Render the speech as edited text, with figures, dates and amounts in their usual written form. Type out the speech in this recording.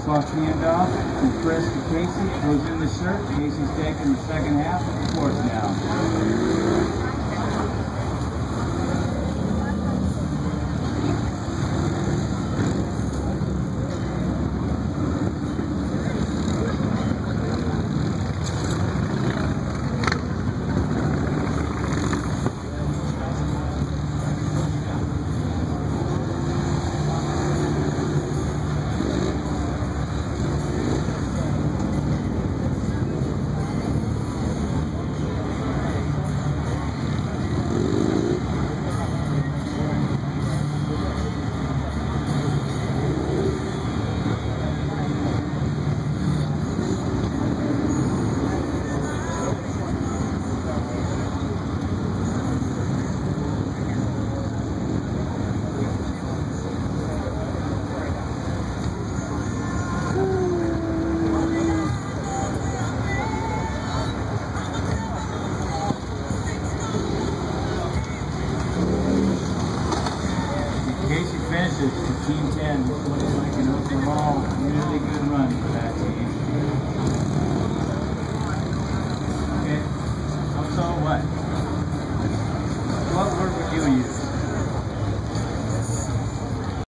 Crosswalk handoff from Chris to Casey. Goes in the shirt. Casey's taking the second half of the course now. Casey finishes for Team 10. This looks like an overall really good run for that team. Okay, so what?